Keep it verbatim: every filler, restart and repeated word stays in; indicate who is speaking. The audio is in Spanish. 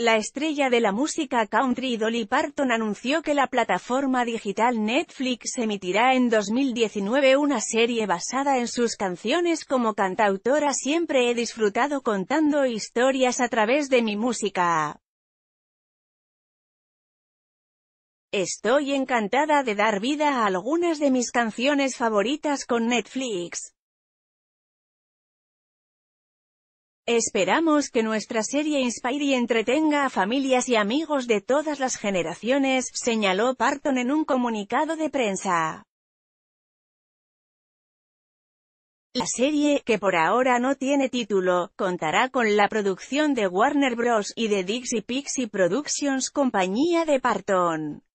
Speaker 1: La estrella de la música country Dolly Parton anunció que la plataforma digital Netflix emitirá en dos mil diecinueve una serie basada en sus canciones. Como cantautora siempre he disfrutado contando historias a través de mi música. Estoy encantada de dar vida a algunas de mis canciones favoritas con Netflix. Esperamos que nuestra serie inspire y entretenga a familias y amigos de todas las generaciones, señaló Parton en un comunicado de prensa. La serie, que por ahora no tiene título, contará con la producción de Warner Bros. Y de Dixie Pixie Productions, compañía de Parton.